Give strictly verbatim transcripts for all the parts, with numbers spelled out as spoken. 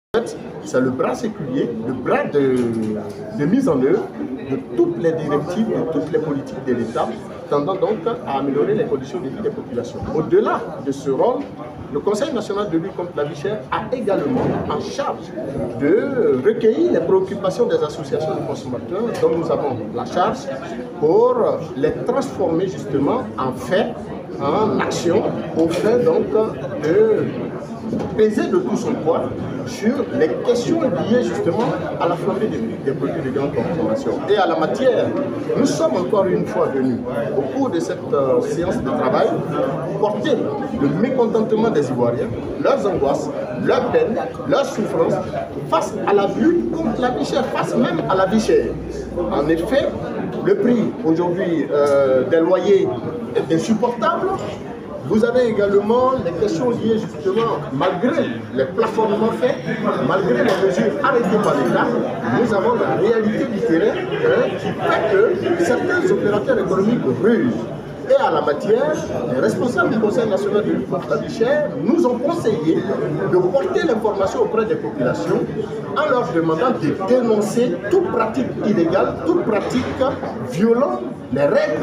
En fait, c'est le bras séculier, le bras de, de mise en œuvre de toutes les directives, de toutes les politiques de l'État, tendant donc à améliorer les conditions de vie des populations. Au-delà de ce rôle, le Conseil national de lutte contre la vie chère a également en charge de recueillir les préoccupations des associations de consommateurs dont nous avons la charge pour les transformer justement en faits, en action, au fait donc de peser de tout son poids sur les questions liées justement à la flambée des prix des produits de grande consommation. Et à la matière, nous sommes encore une fois venus, au cours de cette euh, séance de travail, porter le mécontentement des Ivoiriens, leurs angoisses, leurs peines, leurs souffrances, face à la lutte contre la vie chère, face même à la vie chère. En effet, le prix aujourd'hui euh, des loyers est insupportable. Vous avez également les questions liées justement, malgré les plafonnements faits, malgré les mesures arrêtées par l'État, nous avons la réalité du terrain hein, qui fait que certains opérateurs économiques rusent. Et à la matière, les responsables du Conseil national de lutte contre la vie chère nous ont conseillé de porter l'information auprès des populations en leur demandant de dénoncer toute pratique illégale, toute pratique violant les règles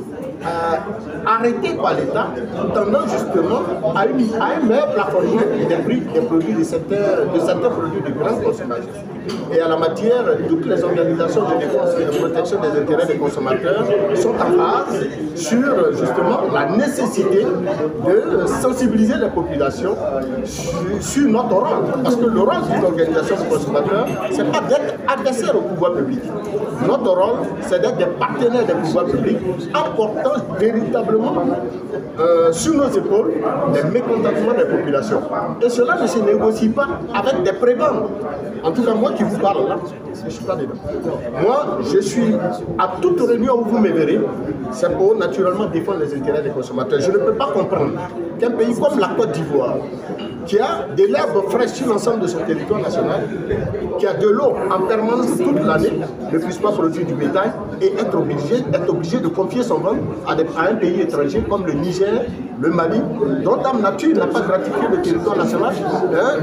Euh, arrêté par l'État, tendant justement à, une, à un meilleur plafonnement des prix des produits de certains, de certains produits de grande consommation. Et à la matière, toutes les organisations de défense et de protection des intérêts des consommateurs sont en phase sur justement la nécessité de sensibiliser les populations sur, sur notre rôle. Parce que le rôle d'une organisation de consommateurs, ce n'est pas d'être adversaire au pouvoir public. Notre rôle, c'est d'être des partenaires des pouvoirs publics en portant véritablement euh, sur nos épaules les mécontentements des populations. Et cela ne se négocie pas avec des prébendes. En tout cas, moi qui vous parle là, je ne suis pas dedans. Moi, je suis à toute réunion où vous me verrez, c'est pour naturellement défendre les intérêts des consommateurs. Je ne peux pas comprendre qu'un pays comme la Côte d'Ivoire, qui a de l'herbe fraîche sur l'ensemble de son territoire national, qui a de l'eau en permanence toute l'année, ne puisse pas produire du bétail et être obligé, être obligé de confier son ventre à, des, à un pays étranger comme le Niger, le Mali, dont Dame Nature n'a pas gratifié le territoire national hein,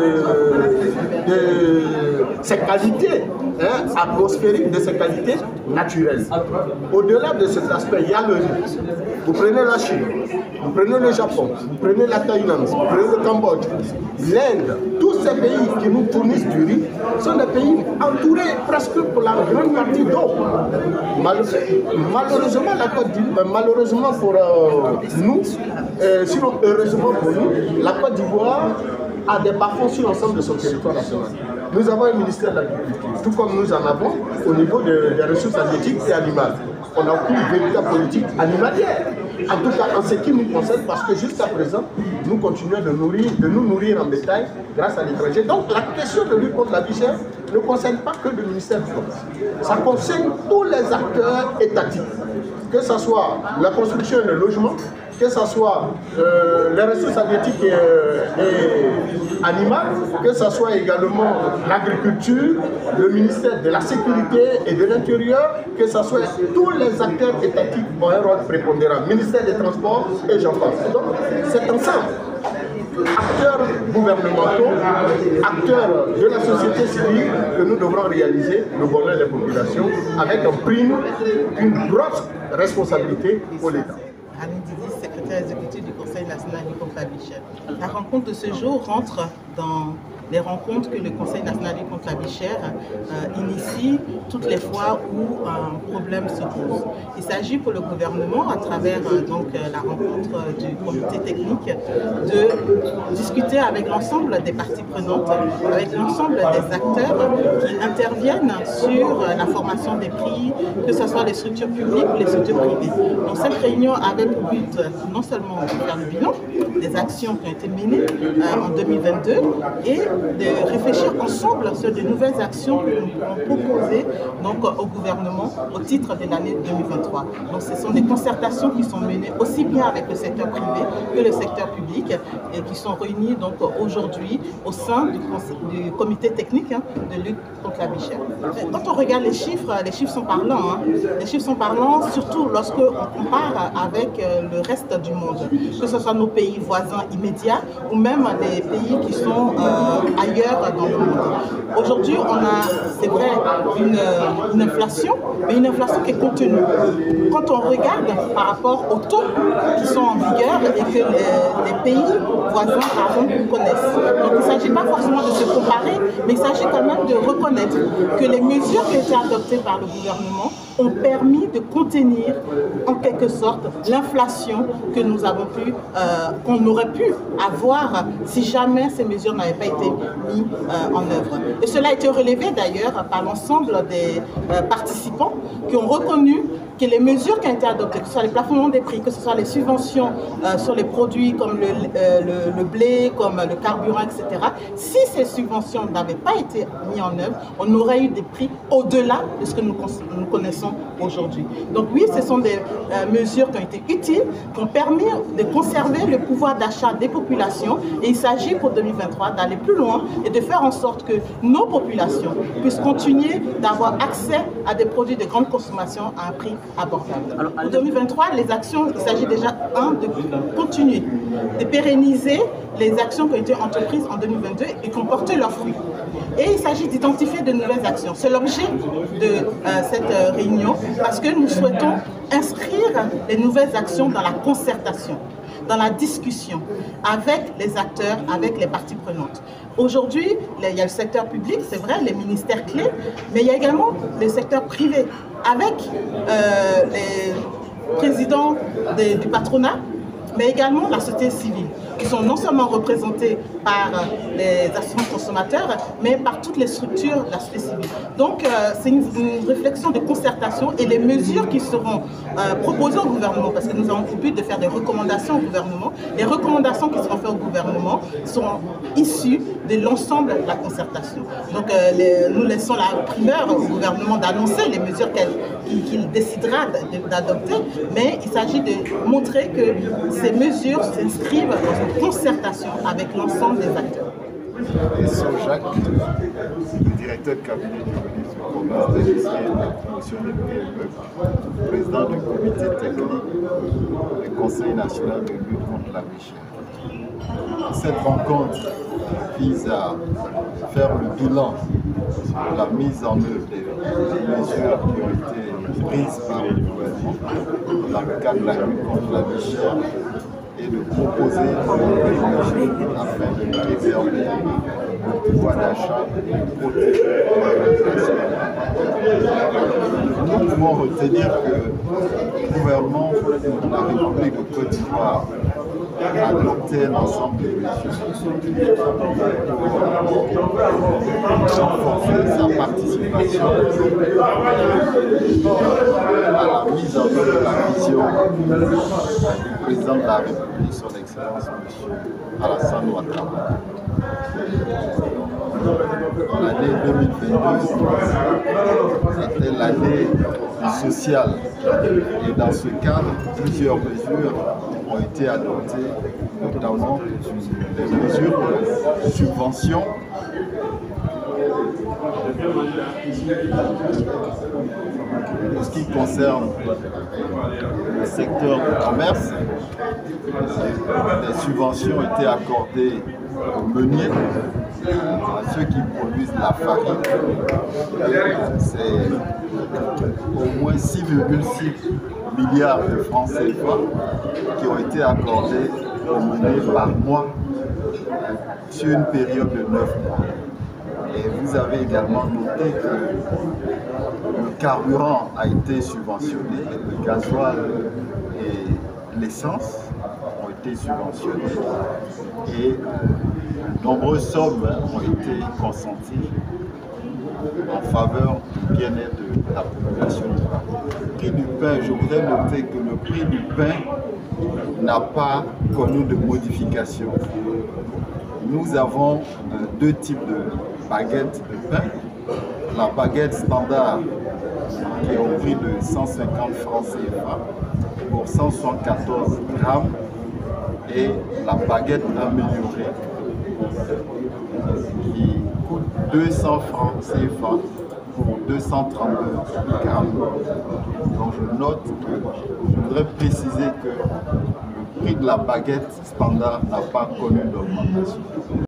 de, de ses qualités hein, atmosphériques, de ses qualités naturelles. Au-delà de cet aspect, il y a le riz. Vous prenez la Chine, vous prenez le Japon, vous prenez la Thaïlande, vous prenez le Cambodge, l'Inde, tous ces pays qui nous fournissent du riz sont des pays entourés presque pour la grande partie d'eau. Malheureusement, la Côte d'Ivoire, malheureusement pour euh, nous, euh, sinon heureusement pour nous, la Côte d'Ivoire a des bas-fonds sur l'ensemble de son territoire national. Nous avons un ministère de l'Agriculture, tout comme nous en avons au niveau de, des ressources halieutiques et animales. On n'a aucune véritable politique animalière. En tout cas, en ce qui nous concerne, parce que jusqu'à présent, nous continuons de, nourrir, de nous nourrir en bétail grâce à l'étranger. Donc la question de lutte contre la vie chère ne concerne pas que le ministère du Commerce. Ça concerne tous les acteurs étatiques, que ce soit la construction et le logement, que ce soit euh, les ressources halieutiques et, euh, et animales, que ce soit également l'agriculture, le ministère de la Sécurité et de l'Intérieur, que ce soit tous les acteurs étatiques ont un rôle prépondérant, ministère des Transports et j'en passe. Donc c'est ensemble, acteurs gouvernementaux, acteurs de la société civile, que nous devrons réaliser le bonheur des populations avec un prime, une grosse responsabilité pour l'État. Aline Didi, secrétaire exécutif du Conseil national de lutte contre la vie chère. La rencontre de ce jour rentre dans les rencontres que le Conseil national de lutte contre la vie chère euh, initie toutes les fois où un problème se pose. Il s'agit pour le gouvernement, à travers euh, donc, euh, la rencontre euh, du comité technique, de discuter avec l'ensemble des parties prenantes, avec l'ensemble des acteurs qui interviennent sur euh, la formation des prix, que ce soit les structures publiques ou les structures privées. Donc cette réunion avait pour but euh, non seulement de faire le bilan des actions qui ont été menées euh, en deux mille vingt-deux et de réfléchir ensemble sur de nouvelles actions que nous pourrons proposer donc, au gouvernement au titre de l'année deux mille vingt-trois. Donc ce sont des concertations qui sont menées aussi bien avec le secteur privé que le secteur public et qui sont réunies donc aujourd'hui au sein du, du comité technique hein, de lutte contre la vie chère. Quand on regarde les chiffres, les chiffres sont parlants. Hein. Les chiffres sont parlants surtout lorsque on compare avec le reste du monde, que ce soit nos pays voisins immédiats ou même des pays qui sont euh, ailleurs dans le monde. Aujourd'hui, on a, c'est vrai, une, une inflation, mais une inflation qui est contenue. Quand on regarde par rapport aux taux qui sont en vigueur et que les, les pays voisins, par exemple, connaissent. Donc il ne s'agit pas forcément de se comparer, mais il s'agit quand même de reconnaître que les mesures qui ont été adoptées par le gouvernement ont permis de contenir en quelque sorte l'inflation que nous avons pu, euh, qu'on aurait pu avoir si jamais ces mesures n'avaient pas été mises euh, en œuvre. Et cela a été relevé d'ailleurs par l'ensemble des euh, participants qui ont reconnu que les mesures qui ont été adoptées, que ce soit les plafonnements des prix, que ce soit les subventions euh, sur les produits comme le, euh, le, le blé, comme le carburant, et cetera, si ces subventions n'avaient pas été mises en œuvre, on aurait eu des prix au-delà de ce que nous, nous connaissons aujourd'hui. Donc oui, ce sont des euh, mesures qui ont été utiles, qui ont permis de conserver le pouvoir d'achat des populations, et il s'agit pour deux mille vingt-trois d'aller plus loin et de faire en sorte que nos populations puissent continuer d'avoir accès à des produits de grande consommation à un prix abordable. Alors, pour deux mille vingt-trois, les actions, il s'agit déjà, un, de continuer, de pérenniser les actions qui ont été entreprises en deux mille vingt-deux et qui ont porté leurs fruits. Et il s'agit d'identifier de nouvelles actions. C'est l'objet de euh, cette euh, réunion, parce que nous souhaitons inscrire les nouvelles actions dans la concertation, dans la discussion avec les acteurs, avec les parties prenantes. Aujourd'hui, il y a le secteur public, c'est vrai, les ministères clés, mais il y a également le secteur privé, avec euh, les présidents de, du patronat, mais également la société civile, qui sont non seulement représentés par les assurances consommateurs, mais par toutes les structures de la société civile. Donc euh, c'est une, une réflexion de concertation, et les mesures qui seront euh, proposées au gouvernement, parce que nous avons pour but de faire des recommandations au gouvernement, les recommandations qui seront faites au gouvernement seront issues de l'ensemble de la concertation. Donc euh, les, nous laissons la primeur au gouvernement d'annoncer les mesures qu'il qu'il décidera d'adopter, mais il s'agit de montrer que ces mesures s'inscrivent dans une concertation avec l'ensemble des acteurs. Et Jacques, le directeur de cabinet du ministre du Commerce, de l'Industrie et de la promotion des P M E, président du comité technique du Conseil national de lutte contre la vie chère. Cette rencontre vise à faire le bilan de la mise en œuvre des mesures qui ont été prises par le gouvernement dans le cadre de la lutte contre la vie chère, et de proposer des mesures afin de préserver le pouvoir d'achat et de protéger l'inflation. Nous pouvons retenir que le gouvernement de la République de Côte d'Ivoire a adopté un ensemble de mesures pour renforcer sa participation à la mise en œuvre de la vision du président de la République, son Excellence M. Alassane Ouattara. L'année deux mille vingt-deux était l'année du social, et dans ce cadre, plusieurs mesures ont été adoptées, notamment des mesures de subvention en ce qui concerne le secteur du commerce. Des subventions ont été accordées aux meuniers, à ceux qui produisent la farine. C'est au moins six virgule six milliards de francs C F A qui ont été accordés aux meuniers par mois sur une période de neuf mois. Et vous avez également noté que le carburant a été subventionné, le gasoil et l'essence ont été subventionnés, et de nombreuses sommes ont été consenties en faveur du bien-être de la population. Le prix du pain, je voudrais noter que le prix du pain n'a pas connu de modification. Nous avons euh, deux types de baguettes de pain. La baguette standard qui est au prix de cent cinquante francs C F A pour cent soixante-quatorze grammes, et la baguette améliorée qui coûte deux cents francs C F A pour deux cent trente-deux grammes. Donc je note que je voudrais préciser que le prix de la baguette standard n'a pas connu d'augmentation.